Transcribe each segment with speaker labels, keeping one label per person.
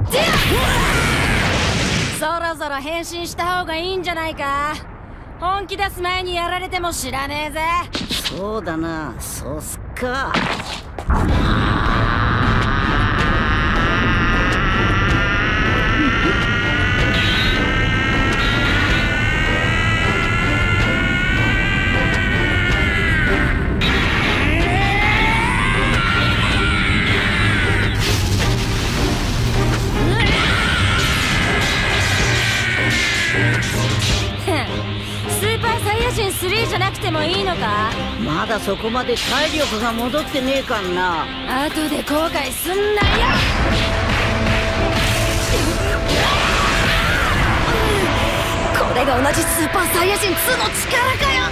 Speaker 1: そろそろ変身した方がいいんじゃないか。本気出す前にやられても知らねえぜ。
Speaker 2: そうだな、そうすっか。
Speaker 1: スーパーサイヤ人3じゃなくてもいいのか。
Speaker 2: まだそこまで体力が戻ってねえかんな。
Speaker 1: 後で後悔すんなよ。これが同じスーパーサイヤ人2の力かよ。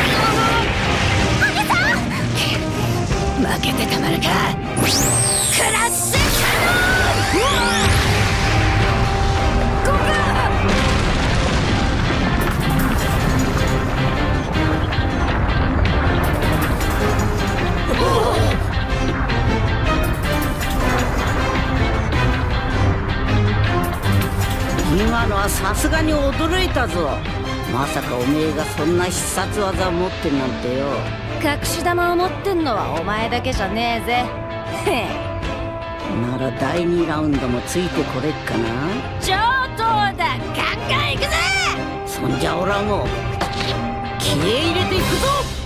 Speaker 1: 負けてたまるか。クラッシュキャノン。
Speaker 2: 今のはさすがに驚いたぞ。まさかおめえがそんな必殺技を持ってんなんてよ。
Speaker 1: 隠し玉を持ってんのはお前だけじゃねえぜ。
Speaker 2: なら第2ラウンドもついてこれっかな。
Speaker 1: 上等だ、ガンガンいくぜ。
Speaker 2: そんじゃおらも気合い入れていくぞ。